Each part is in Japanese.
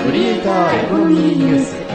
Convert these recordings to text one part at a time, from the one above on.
クリエイターエコノミーニュース。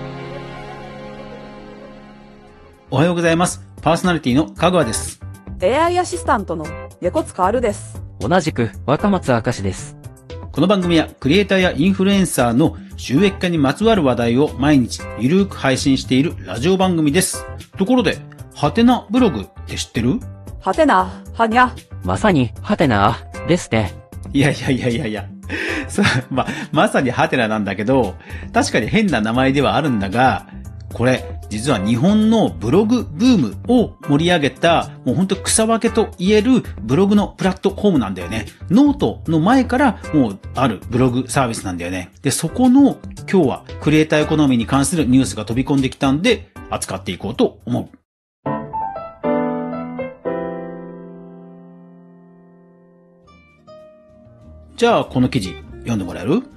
おはようございます。パーソナリティの香川です。 AI アシスタントの猫塚あるです。 同じく若松明です。 この番組はクリエイターやインフルエンサーの収益化にまつわる話題を毎日ゆるーく配信しているラジオ番組です。ところで、ハテナブログって知ってる？ はてな、はにゃ。 まさにハテナですね。 いやそう、まさにハテナなんだけど、確かに変な名前ではあるんだが、これ、実は日本のブログブームを盛り上げた、もうほんと草分けと言えるブログのプラットフォームなんだよね。ノートの前からもうあるブログサービスなんだよね。で、そこの今日はクリエイターエコノミーに関するニュースが飛び込んできたんで、扱っていこうと思う。じゃあ、この記事読んでもらえる？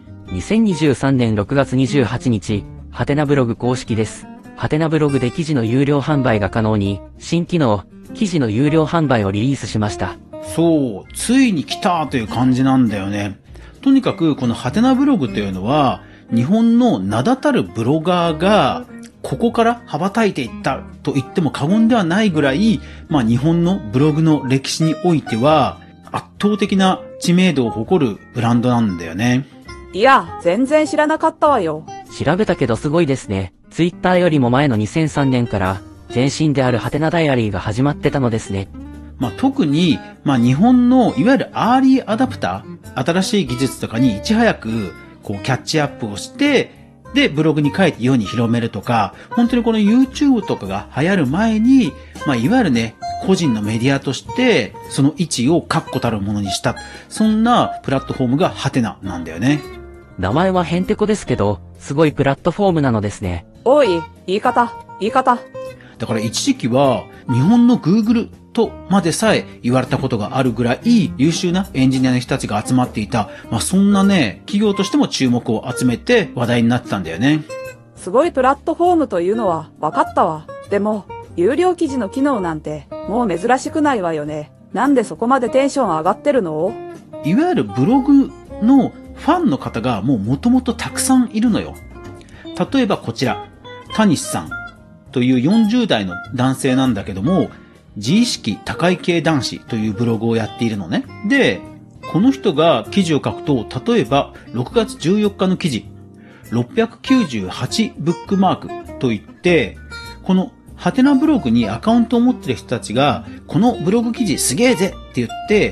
2023年6月28日、ハテナブログ公式です。ハテナブログで記事の有料販売が可能に、新機能、記事の有料販売をリリースしました。 そう、ついに来たという感じなんだよね。とにかく、このハテナブログというのは、日本の名だたるブロガーが、ここから羽ばたいていったと言っても過言ではないぐらい、日本のブログの歴史においては、圧倒的な知名度を誇るブランドなんだよね。 いや、全然知らなかったわよ。 調べたけどすごいですね。ツイッターよりも前の2003年から、前身であるハテナダイアリーが始まってたのですね。 特に、日本のいわゆるアーリーアダプター、新しい技術とかにいち早く、キャッチアップをして、で、ブログに書いて世に広めるとか、本当にこの YouTube とかが流行る前に、いわゆるね、個人のメディアとして、その位置を確固たるものにした。そんなプラットフォームがハテナなんだよね。 名前はヘンテコですけど、すごいプラットフォームなのですね。 おい、言い方。 だから一時期は、日本の Google とまでさえ言われたことがあるぐらい優秀なエンジニアの人たちが集まっていた、そんなね、企業としても注目を集めて話題になってたんだよね。 すごいプラットフォームというのは分かったわ。でも、有料記事の機能なんてもう珍しくないわよね。なんでそこまでテンション上がってるの？ いわゆるブログのファンの方がもともとたくさんいるのよ。例えばこちら、タニシさんという40代の男性なんだけども、自意識高い系男子というブログをやっているのね。で、この人が記事を書くと、例えば6月14日の記事、698ブックマークといって、このハテナブログにアカウントを持っている人たちが、このブログ記事すげえぜって言って、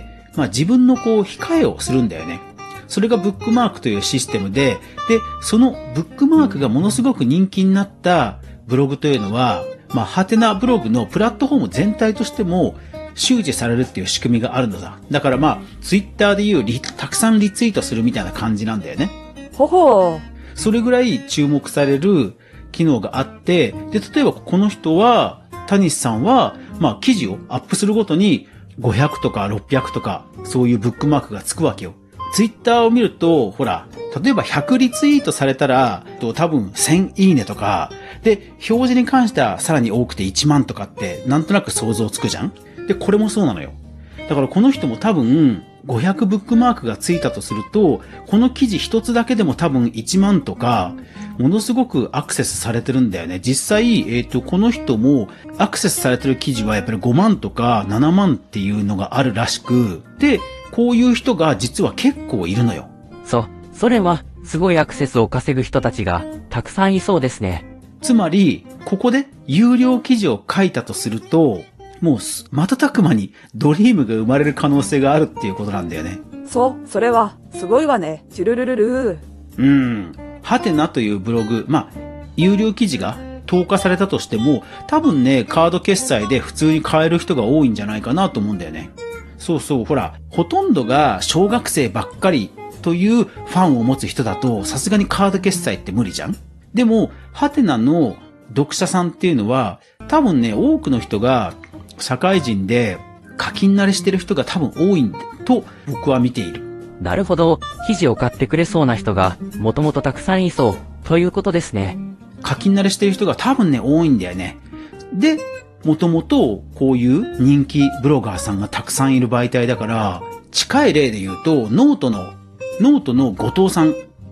自分の控えをするんだよね。それがブックマークというシステムで、そのブックマークがものすごく人気になったブログというのは、ハテナブログのプラットフォーム全体としても周知されるっていう仕組みがあるのだ。だからツイッターでいうたくさんリツイートするみたいな感じなんだよね。 ほほー。 それぐらい注目される機能があって、で、例えばこの人は、タニシさんは、記事をアップするごとに500とか600とか、そういうブックマークがつくわけよ。ツイッターを見ると、ほら、例えば100リツイートされたら、多分1000いいねとか、で、表示に関してはさらに多くて1万とかって、なんとなく想像つくじゃん？で、これもそうなのよ。だからこの人も多分、500ブックマークがついたとすると、この記事一つだけでも多分1万とか、ものすごくアクセスされてるんだよね。実際、この人もアクセスされてる記事はやっぱり5万とか7万っていうのがあるらしく、で、こういう人が実は結構いるのよ。 それは、すごいアクセスを稼ぐ人たちが、たくさんいそうですね。 つまり、ここで有料記事を書いたとすると、もう瞬く間にドリームが生まれる可能性があるっていうことなんだよね。 それは、すごいわね。チュルルルルー。ハテナというブログ、有料記事が投下されたとしても、多分ね、カード決済で普通に買える人が多いんじゃないかなと思うんだよね。ほら、ほとんどが小学生ばっかりというファンを持つ人だと、さすがにカード決済って無理じゃん？でも、ハテナの読者さんっていうのは、多分ね、多くの人が社会人で課金慣れしてる人が多分多いんだと僕は見ている。 なるほど、記事を買ってくれそうな人がもともとたくさんいそうということですね。 課金慣れしてる人が多分ね、多いんだよね。で、もともとこういう人気ブロガーさんがたくさんいる媒体だから、近い例で言うと、ノートの後藤さん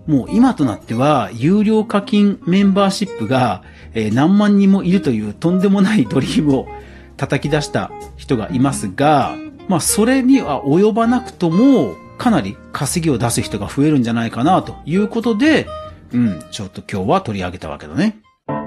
もう今となっては、有料課金メンバーシップが、何万人もいるというとんでもないドリームを叩き出した人がいますが、まあそれには及ばなくとも、かなり稼ぎを出す人が増えるんじゃないかなということで、ちょっと今日は取り上げたわけだね。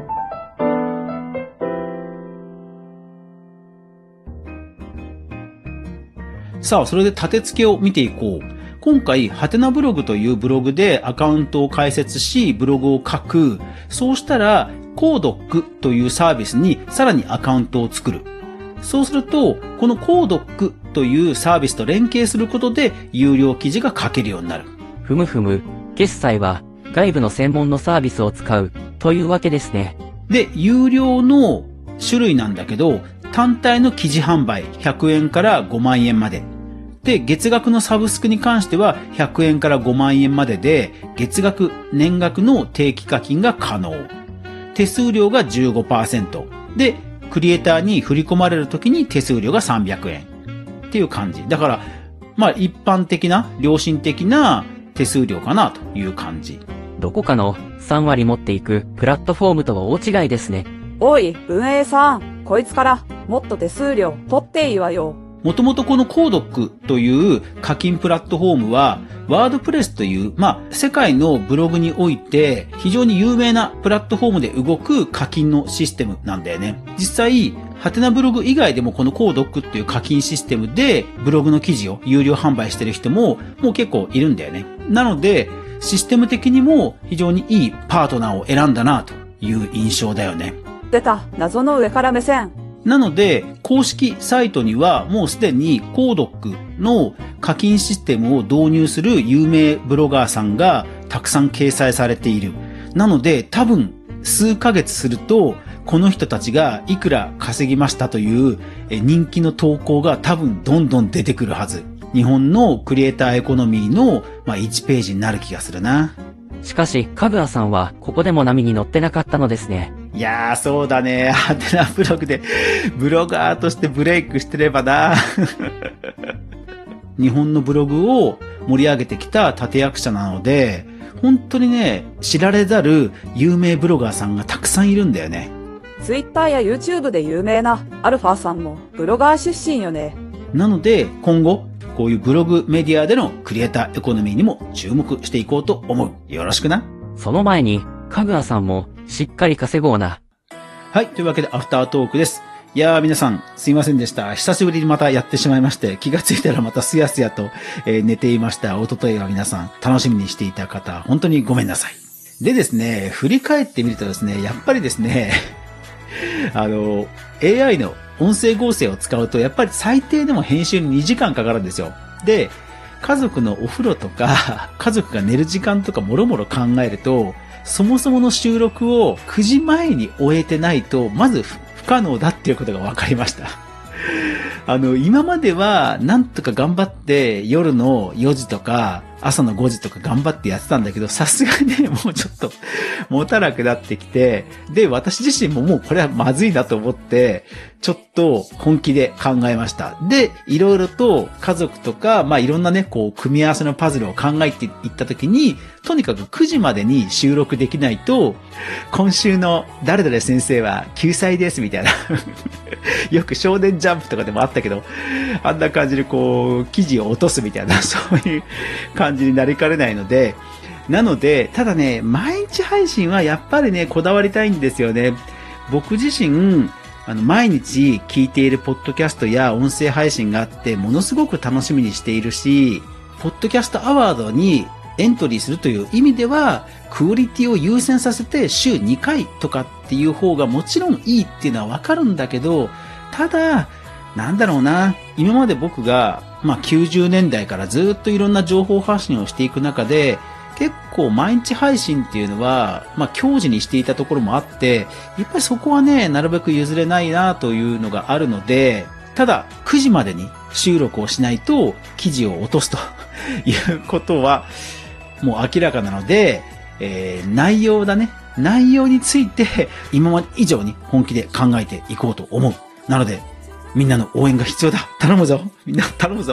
さあ、それで立て付けを見ていこう。今回、ハテナブログというブログでアカウントを開設し、ブログを書く。そうしたら、コードックというサービスにさらにアカウントを作る。そうすると、このコードックというサービスと連携することで、有料記事が書けるようになる。 ふむふむ、決済は外部の専門のサービスを使うというわけですね。 で、有料の種類なんだけど、単体の記事販売100円から5万円まで。で、月額のサブスクに関しては100円から5万円までで、月額、年額の定期課金が可能。手数料が 15%。で、クリエイターに振り込まれるときに手数料が300円。っていう感じ。だから、まあ一般的な、良心的な手数料かなという感じ。 どこかの3割持っていくプラットフォームとは大違いですね。 おい、運営さん、こいつからもっと手数料取っていいわよ。 もともとこのコードックという課金プラットフォームは、ワードプレスという、世界のブログにおいて非常に有名なプラットフォームで動く課金のシステムなんだよね。実際、ハテナブログ以外でもこのコードックっていう課金システムでブログの記事を有料販売してる人ももう結構いるんだよね。なので、システム的にも非常にいいパートナーを選んだなという印象だよね。 出た、謎の上から目線。 なので、公式サイトにはもうすでにコードックの課金システムを導入する有名ブロガーさんがたくさん掲載されている。なので、多分数ヶ月すると、この人たちがいくら稼ぎましたという人気の投稿が多分どんどん出てくるはず。日本のクリエイターエコノミーの1ページになる気がするな。 しかし、かぐあさんはここでも波に乗ってなかったのですね。 いやー、そうだね。ハテナブログでブロガーとしてブレイクしてればな。日本のブログを盛り上げてきた立役者なので、本当にね、知られざる有名ブロガーさんがたくさんいるんだよね。 Twitter や YouTube で有名なアルファさんもブロガー出身よね。 なので、今後、こういうブログメディアでのクリエイターエコノミーにも注目していこうと思う。よろしくな。 その前に、かぐあさんもしっかり稼ごうな。 はい。というわけで、アフタートークです。いやー、皆さん、すいませんでした。久しぶりにまたやってしまいまして、気がついたらまたすやすやと、寝ていました。おとといは皆さん、楽しみにしていた方、本当にごめんなさい。でですね、振り返ってみるとですね、やっぱりですね、AI の音声合成を使うと、やっぱり最低でも編集に2時間かかるんですよ。で、家族のお風呂とか、家族が寝る時間とかもろもろ考えると、そもそもの収録を9時前に終えてないと、まず不可能だっていうことが分かりました。今までは、なんとか頑張って、夜の4時とか、朝の5時とか頑張ってやってたんだけど、さすがにね、もうちょっと、持たなくなってきて、で、私自身ももうこれはまずいなと思って、ちょっと本気で考えました。で、いろいろと家族とか、いろんなね、組み合わせのパズルを考えていったときに、とにかく9時までに収録できないと、今週の誰々先生は救済ですみたいな。よく少年ジャンプとかでもあったけど、あんな感じで記事を落とすみたいな、そういう感じになりかねないので、なので、ただね、毎日配信はやっぱりね、こだわりたいんですよね。僕自身、毎日聞いているポッドキャストや音声配信があって、ものすごく楽しみにしているし、ポッドキャストアワードにエントリーするという意味では、クオリティを優先させて週2回とかっていう方がもちろんいいっていうのはわかるんだけど、ただ、なんだろうな、今まで僕が、90年代からずっといろんな情報発信をしていく中で、結構毎日配信っていうのは、強持にしていたところもあって、やっぱりそこはね、なるべく譲れないなというのがあるので、ただ、9時までに収録をしないと記事を落とすということは、もう明らかなので、内容だね。内容について、今まで以上に本気で考えていこうと思う。なので、みんなの応援が必要だ。頼むぞ。みんな頼むぞ。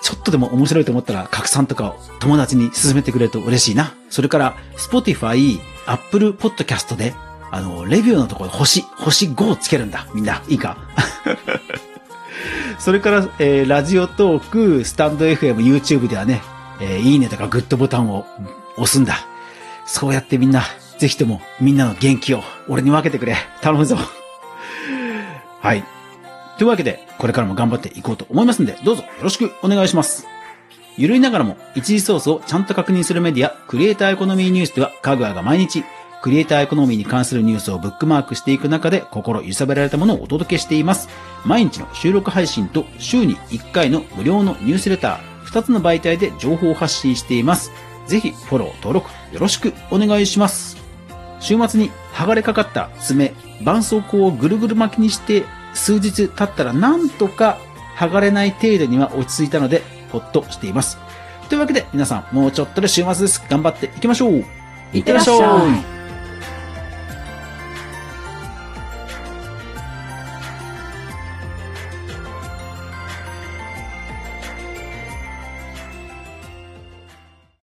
ちょっとでも面白いと思ったら拡散とか友達に勧めてくれると嬉しいな。それから、Spotify、Apple Podcast で、レビューのところ星5つけるんだ。みんな、いいかそれから、ラジオトーク、スタンド FM、YouTube ではね、いいねとかグッドボタンを押すんだ。そうやってみんな、ぜひともみんなの元気を俺に分けてくれ。頼むぞ。はい。というわけで、これからも頑張っていこうと思いますんで、どうぞよろしくお願いします。ゆるいながらも一時ソースをちゃんと確認するメディア、クリエイターエコノミーニュースでは、かぐわが毎日、クリエイターエコノミーに関するニュースをブックマークしていく中で、心揺さぶられたものをお届けしています。毎日の収録配信と週に1回の無料のニュースレター、2つの媒体で情報発信しています。ぜひフォロー、登録よろしくお願いします。週末に剥がれかかった爪、絆創膏をぐるぐる巻きにして数日経ったらなんとか剥がれない程度には落ち着いたのでほっとしています。というわけで皆さんもうちょっとで週末です。頑張っていきましょう。いってらっしゃい。